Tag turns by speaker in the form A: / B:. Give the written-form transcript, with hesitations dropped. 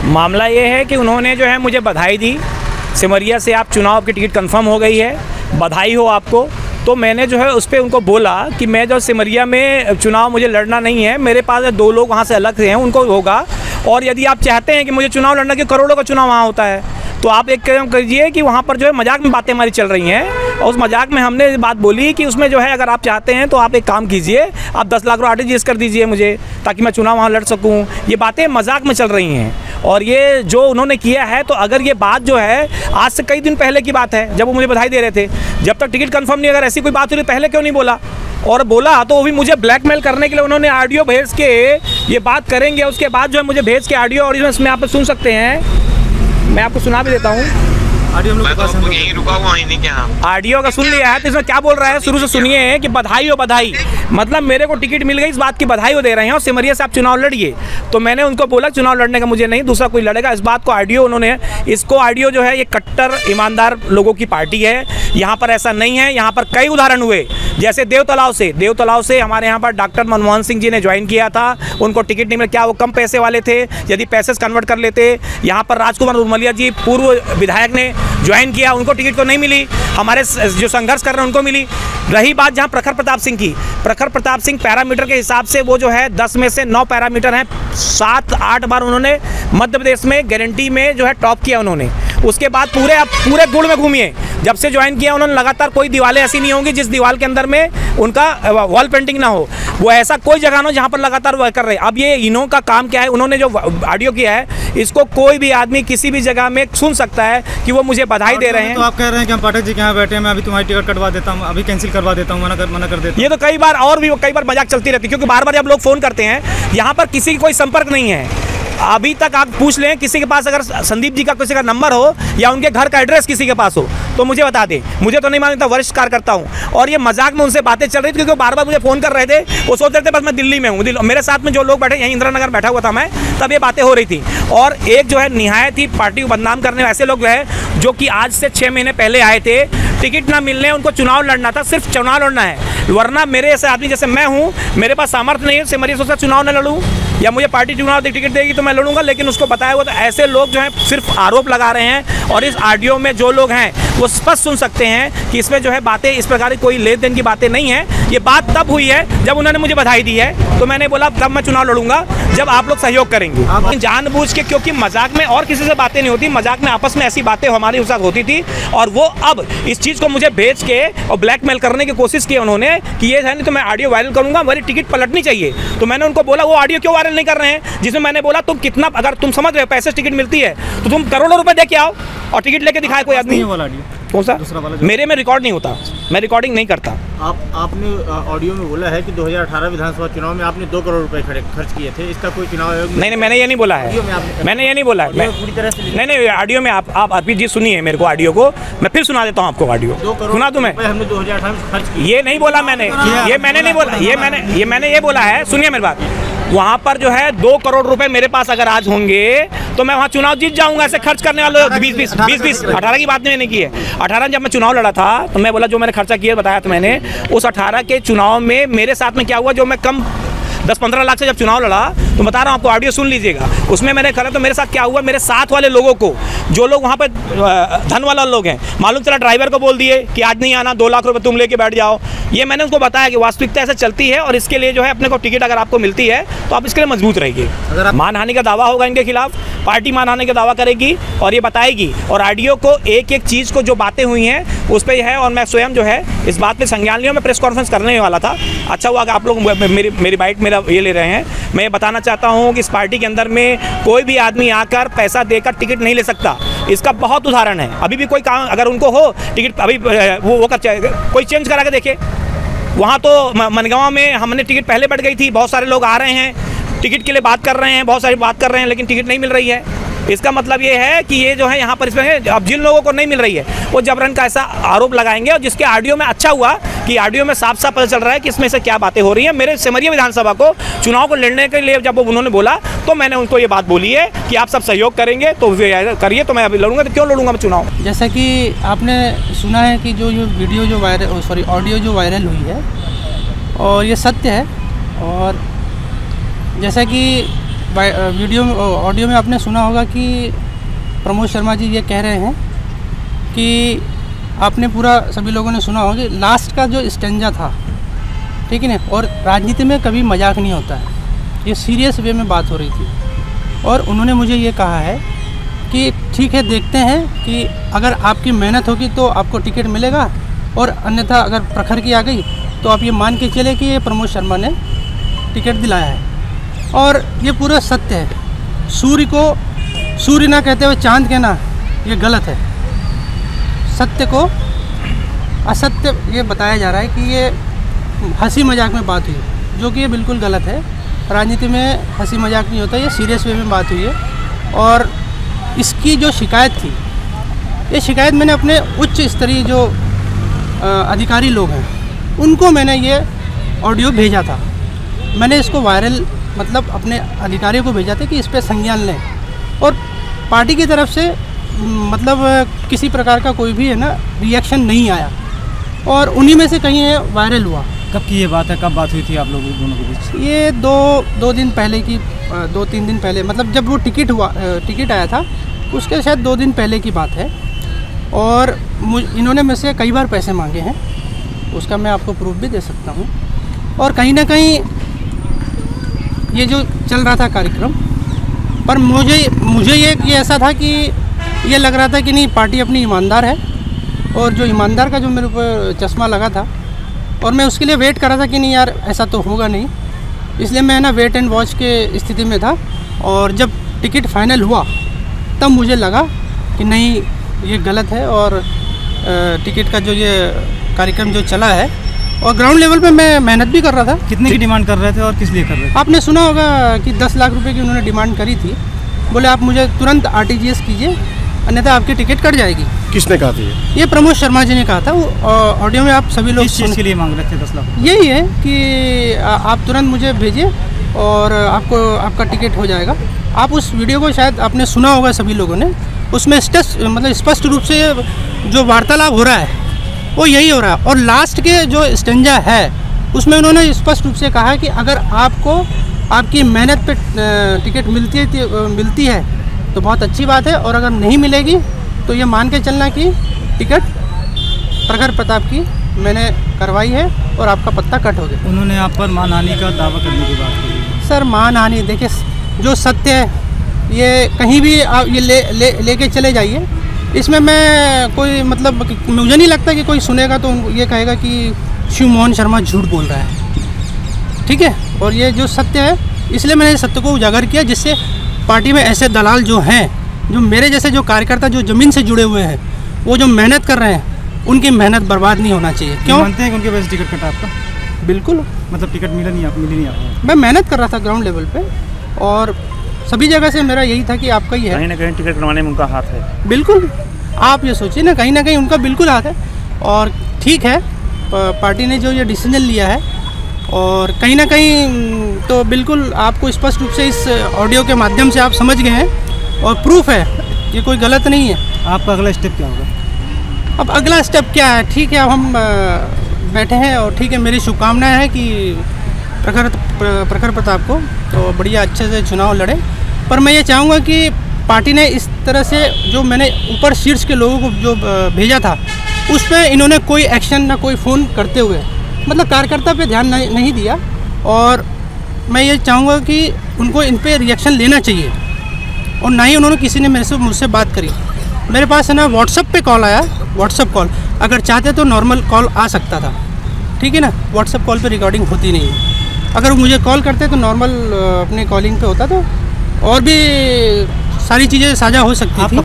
A: मामला ये है कि उन्होंने जो है मुझे बधाई दी, सिमरिया से आप चुनाव की टिकट कंफर्म हो गई है, बधाई हो आपको। तो मैंने जो है उस पर उनको बोला कि मैं जो सिमरिया में चुनाव मुझे लड़ना नहीं है, मेरे पास 2 लोग वहाँ से अलग से हैं, उनको होगा। और यदि आप चाहते हैं कि मुझे चुनाव लड़ना, कि करोड़ों का चुनाव वहाँ होता है, तो आप एक काम कीजिए कि वहाँ पर जो है मजाक में बातें हमारी चल रही हैं, और उस मजाक में हमने बात बोली कि उसमें जो है अगर आप चाहते हैं तो आप एक काम कीजिए, आप 10 लाख रुपये RTGS कर दीजिए मुझे, ताकि मैं चुनाव वहाँ लड़ सकूँ। ये बातें मजाक में चल रही हैं, और ये जो उन्होंने किया है, तो अगर ये बात जो है आज से कई दिन पहले की बात है, जब वो मुझे बधाई दे रहे थे, जब तक टिकट कंफर्म नहीं, अगर ऐसी कोई बात हुई पहले क्यों नहीं बोला? और बोला तो वो भी मुझे ब्लैकमेल करने के लिए उन्होंने ऑडियो भेज के ये बात करेंगे, उसके बाद जो है मुझे भेज के ऑडियो, और इसमें आप सुन सकते हैं, मैं आपको सुना भी देता हूँ। ऑडियो हम लोग तो यहीं रुका हुआ ही नहीं, क्या ऑडियो का सुन लिया है, तो इसमें क्या बोल रहा है शुरू से सुनिए कि बधाई हो बधाई, मतलब मेरे को टिकट मिल गई, इस बात की बधाई हो दे रहे हैं, और सिमरिया से आप चुनाव लड़िए। तो मैंने उनको बोला चुनाव लड़ने का मुझे नहीं, दूसरा कोई लड़ेगा। इस बात को ऑडियो उन्होंने, इसको ऑडियो जो है ये कट्टर ईमानदार लोगों की पार्टी है, यहाँ पर ऐसा नहीं है। यहाँ पर कई उदाहरण हुए, जैसे देवतलाव से हमारे यहाँ पर डॉक्टर मनमोहन सिंह जी ने ज्वाइन किया था, उनको टिकट नहीं मिला, क्या वो कम पैसे वाले थे? यदि पैसे से कन्वर्ट कर लेते। यहाँ पर राजकुमार उर्मलिया जी पूर्व विधायक ने ज्वाइन किया, उनको टिकट तो नहीं मिली, हमारे जो संघर्ष कर रहे हैं उनको मिली। रही बात जहाँ प्रखर प्रताप सिंह की, प्रखर प्रताप सिंह पैरामीटर के हिसाब से वो जो है 10 में से 9 पैरामीटर हैं, 7-8 बार उन्होंने मध्य प्रदेश में गारंटी में जो है टॉप किया उन्होंने। उसके बाद पूरे गुड़ में घूमिए, जब से ज्वाइन किया उन्होंने लगातार, कोई दीवारें ऐसी नहीं होंगी जिस दीवार के अंदर में उनका वॉल पेंटिंग ना हो, वो ऐसा कोई जगह ना हो जहाँ पर लगातार वह कर रहे। अब ये इन्हों का काम क्या है, उन्होंने जो ऑडियो किया है, इसको कोई भी आदमी किसी भी जगह में सुन सकता है कि वो मुझे बधाई दे रहे हैं।
B: तो आप कह रहे हैं कि हम पाठक जी के यहाँ बैठे हैं, मैं अभी तुम्हारी टिकट कटवा देता हूँ, अभी कैंसिल करवा देता हूँ, मना कर देता हूँ।
A: ये तो कई बार और भी कई बार मजाक चलती रहती है, क्योंकि बार बार जब लोग फ़ोन करते हैं, यहाँ पर किसी का कोई संपर्क नहीं है। अभी तक आप पूछ लें किसी के पास, अगर संदीप जी का किसी का नंबर हो या उनके घर का एड्रेस किसी के पास हो तो मुझे बता दें, मुझे तो नहीं मालूम था, वरिष्ठ कार्यकर्ता हूँ। और ये मजाक में उनसे बातें चल रही थी, क्योंकि वो बार बार मुझे फ़ोन कर रहे थे, वो सोच रहे थे बस मैं दिल्ली में हूँ। मेरे साथ में जो लोग बैठे, यहीं इंदिरा नगर बैठा हुआ था मैं, तब ये बातें हो रही थी। और एक जो है निहायत ही पार्टी को बदनाम करने ऐसे लोग हैं, जो कि आज से 6 महीने पहले आए थे, टिकट ना मिलने, उनको चुनाव लड़ना था, सिर्फ चुनाव लड़ना है। वरना मेरे ऐसे आदमी जैसे मैं हूँ, मेरे पास सामर्थ्य नहीं है सिमरिया से चुनाव न लड़ूँ, या मुझे पार्टी चुनाव टिकट देगी तो मैं लड़ूंगा, लेकिन उसको बताया हुआ। तो ऐसे लोग जो हैं सिर्फ आरोप लगा रहे हैं, और इस ऑडियो में जो लोग हैं वो स्पष्ट सुन सकते हैं कि इसमें जो है बातें इस प्रकार की कोई लेन देन की बातें नहीं है। ये बात तब हुई है जब उन्होंने मुझे बधाई दी है, तो मैंने बोला तब मैं चुनाव लड़ूंगा जब आप लोग सहयोग करेंगे। जानबूझ के, क्योंकि मजाक में और किसी से बातें नहीं होती, मजाक में आपस में ऐसी बातें हमारे साथ होती थी, और वो अब इस चीज़ को मुझे भेज के और ब्लैकमेल करने की कोशिश की उन्होंने कि ये है नहीं तो मैं ऑडियो वायरल करूंगा, मेरी टिकट पलटनी चाहिए। तो मैंने उनको बोला वो ऑडियो क्यों वायरल नहीं कर रहे हैं, जिसमें मैंने बोला तुम कितना, अगर तुम समझ रहे हो पैसे टिकट मिलती है तो तुम करोड़ों रुपए दे के आओ और टिकट लेके दिखाए कोई आदमी। कौन सा? मेरे में रिकॉर्ड नहीं होता, मैं रिकॉर्डिंग नहीं करता।
B: आपने ऑडियो में बोला है कि 2018 विधानसभा चुनाव में आपने 2 करोड़ रुपए खर्च किए थे, इसका कोई चुनाव आयोग
A: नहीं, मैंने ये नहीं बोला है, मैंने ये नहीं बोला है,
B: पूरी तरह से
A: नहीं, ऑडियो में आप अर्पित जी सुनिए मेरे को ऑडियो को, मैं फिर सुना देता हूँ आपको ऑडियो, सुना दूं मैं?
B: हमने 2018 में खर्च किए,
A: ये नहीं बोला मैंने, ये मैंने नहीं बोला, ये मैंने ये बोला है, सुनिए मेरी बात। वहाँ पर जो है 2 करोड़ रुपए मेरे पास अगर आज होंगे तो मैं वहाँ चुनाव जीत जाऊंगा। ऐसे खर्च करने वाले 20 18 की बात मैंने की है। 18 जब मैं चुनाव लड़ा था तो मैं बोला जो मैंने खर्चा किया बताया था मैंने, उस 18 के चुनाव में मेरे साथ में क्या हुआ, जो मैं कम 10-15 लाख से जब चुनाव लड़ा, तो बता रहा हूँ आपको, ऑडियो सुन लीजिएगा। उसमें मैंने करा तो मेरे साथ क्या हुआ, मेरे साथ वाले लोगों को, जो लोग वहाँ पर धन वाला लोग हैं, मालूम चला ड्राइवर को बोल दिए कि आज नहीं आना, 2 लाख रुपए तुम लेके बैठ जाओ। ये मैंने उसको बताया कि वास्तविकता ऐसे चलती है, और इसके लिए जो है अपने को टिकट अगर आपको मिलती है तो आप इसके लिए मजबूत रहिए। अगर मानहानि का दावा होगा इनके खिलाफ, पार्टी मानहानि का दावा करेगी और ये बताएगी, और ऑडियो को एक एक चीज़ को जो बातें हुई हैं उस पर है, और मैं स्वयं जो है इस बात पे संज्ञान लिया। मैं प्रेस कॉन्फ्रेंस करने वाला था, अच्छा हुआ कि आप लोग मेरी बाइट मेरा ये ले रहे हैं। मैं ये बताना चाहता हूँ कि इस पार्टी के अंदर में कोई भी आदमी आकर पैसा देकर टिकट नहीं ले सकता, इसका बहुत उदाहरण है। अभी भी कोई काम अगर उनको हो टिकट, अभी वो कोई चेंज करा के देखे। वहाँ तो मनगांव में हमने टिकट पहले बढ़ गई थी, बहुत सारे लोग आ रहे हैं टिकट के लिए बात कर रहे हैं, बहुत सारी बात कर रहे हैं, लेकिन टिकट नहीं मिल रही है। इसका मतलब ये है कि ये जो है यहाँ पर इसमें अब जिन लोगों को नहीं मिल रही है वो जबरन का ऐसा आरोप लगाएंगे, और जिसके ऑडियो में अच्छा हुआ कि ऑडियो में साफ साफ पता चल रहा है कि इसमें से क्या बातें हो रही हैं। मेरे सिमरिया विधानसभा को चुनाव को लड़ने के लिए जब उन्होंने बोला तो मैंने उनको ये बात बोली है कि आप सब सहयोग करेंगे तो करिए, तो मैं अभी लड़ूंगा, तो क्यों लड़ूंगा मैं चुनाव।
C: जैसा कि आपने सुना है कि जो वीडियो जो वायरल ऑडियो जो वायरल हुई है और ये सत्य है, और जैसा कि ऑडियो में आपने सुना होगा कि प्रमोद शर्मा जी ये कह रहे हैं कि आपने पूरा सभी लोगों ने सुना होगा कि लास्ट का जो स्टेंजा था, ठीक है ना, और राजनीति में कभी मजाक नहीं होता है, ये सीरियस वे में बात हो रही थी। और उन्होंने मुझे ये कहा है कि ठीक है, देखते हैं कि अगर आपकी मेहनत होगी तो आपको टिकट मिलेगा, और अन्यथा अगर प्रखर की आ गई तो आप ये मान के चले कि ये प्रमोद शर्मा ने टिकट दिलाया है। और ये पूरा सत्य है। सूर्य को सूर्य ना कहते हुए चांद कहना ये गलत है। सत्य को असत्य ये बताया जा रहा है कि ये हंसी मजाक में बात हुई, जो कि ये बिल्कुल गलत है। राजनीति में हंसी मजाक नहीं होता, ये सीरियस वे में बात हुई है। और इसकी जो शिकायत थी, ये शिकायत मैंने अपने उच्च स्तरीय जो अधिकारी लोग हैं उनको मैंने ये ऑडियो भेजा था। मैंने इसको वायरल मतलब अपने अधिकारियों को भेजा था कि इस पर संज्ञान लें, और पार्टी की तरफ से मतलब किसी प्रकार का कोई भी है ना रिएक्शन नहीं आया, और उन्हीं में से कहीं वायरल हुआ।
D: कब की ये बात है, कब बात हुई थी आप लोगों दोनों के बीच?
C: ये दो दिन पहले की 2-3 दिन पहले, मतलब जब वो टिकट आया था उसके शायद 2 दिन पहले की बात है। और इन्होंने मुझसे कई बार पैसे मांगे हैं, उसका मैं आपको प्रूफ भी दे सकता हूँ। और कहीं ना कहीं ये जो चल रहा था कार्यक्रम पर मुझे ये ऐसा था कि ये लग रहा था कि नहीं, पार्टी अपनी ईमानदार है, और जो ईमानदार का जो मेरे ऊपर चश्मा लगा था, और मैं उसके लिए वेट कर रहा था कि नहीं यार ऐसा तो होगा नहीं, इसलिए मैं ना वेट एंड वॉच के स्थिति में था। और जब टिकट फाइनल हुआ तब मुझे लगा कि नहीं, ये गलत है, और टिकट का जो ये कार्यक्रम जो चला है, और ग्राउंड लेवल पे मैं मेहनत भी कर रहा था।
D: कितने की डिमांड कर रहे थे और किस लिए कर रहे थे?
C: आपने सुना होगा कि 10 लाख रुपए की उन्होंने डिमांड करी थी। बोले आप मुझे तुरंत RTGS कीजिए, अन्यथा आपकी टिकट कट जाएगी।
B: किसने कहा था
C: ये प्रमोद शर्मा जी ने कहा था। वो ऑडियो में आप सभी लोग
D: किस चीज़ के लिए मांग रहे थे 10 लाख?
C: यही है कि आप तुरंत मुझे भेजिए और आपका टिकट हो जाएगा। आप उस वीडियो को शायद आपने सुना होगा सभी लोगों ने, उसमें स्पष्ट रूप से जो वार्तालाप हो रहा है वो यही हो रहा है। और लास्ट के जो स्टेंजा है उसमें उन्होंने स्पष्ट रूप से कहा कि अगर आपको आपकी मेहनत पे टिकट मिलती है तो बहुत अच्छी बात है, और अगर नहीं मिलेगी तो ये मान के चलना कि टिकट प्रखर प्रताप की मैंने करवाई है और आपका पत्ता कट हो गया।
D: उन्होंने आप पर मानहानि का दावा करने की बात की।
C: सर मानहानि देखिए, जो सत्य है ये कहीं भी आप ये लेके चले जाइए, इसमें मैं कोई मतलब मुझे नहीं लगता कि कोई सुनेगा तो ये कहेगा कि शिव मोहन शर्मा झूठ बोल रहा है, ठीक है। और ये जो सत्य है, इसलिए मैंने सत्य को उजागर किया, जिससे पार्टी में ऐसे दलाल जो हैं, जो मेरे जैसे जो कार्यकर्ता जो ज़मीन से जुड़े हुए हैं, वो जो मेहनत कर रहे हैं, उनकी मेहनत बर्बाद नहीं होना चाहिए। क्यों
D: मानते हैं कि उनके वजह से टिकट कटा आपका?
C: बिल्कुल,
D: मतलब टिकट मिली नहीं आपको?
C: मैं मेहनत कर रहा था ग्राउंड लेवल पे, और सभी जगह से मेरा यही था कि आपका ही है।
A: कहीं ना कहीं टिकट बनवाने में उनका हाथ है।
C: बिल्कुल, आप ये सोचिए ना कहीं उनका बिल्कुल हाथ है। और ठीक है, पार्टी ने जो ये डिसीजन लिया है, और कहीं ना कहीं तो बिल्कुल आपको स्पष्ट रूप से इस ऑडियो के माध्यम से आप समझ गए हैं, और प्रूफ है, ये कोई गलत नहीं है।
D: आपका अगला स्टेप क्या होगा?
C: अब अगला स्टेप क्या है? ठीक है, अब हम बैठे हैं, और ठीक है, मेरी शुभकामनाएं हैं कि प्रखर प्रताप को तो बढ़िया अच्छे से चुनाव लड़े। पर मैं ये चाहूँगा कि पार्टी ने इस तरह से जो मैंने ऊपर शीर्ष के लोगों को जो भेजा था, उस पर इन्होंने कोई एक्शन ना कोई फ़ोन करते हुए मतलब कार्यकर्ता पे ध्यान नहीं दिया। और मैं ये चाहूँगा कि उनको इन पे रिएक्शन लेना चाहिए, और ना ही उन्होंने किसी ने मुझसे बात करी। मेरे पास है ना व्हाट्सएप पे कॉल आया, व्हाट्सएप कॉल, अगर चाहते तो नॉर्मल कॉल आ सकता था, ठीक है ना। व्हाट्सएप कॉल पे रिकॉर्डिंग होती नहीं है। अगर वो मुझे कॉल करते तो नॉर्मल अपने कॉलिंग पे होता, तो और भी सारी चीज़ें साझा हो सकती थी।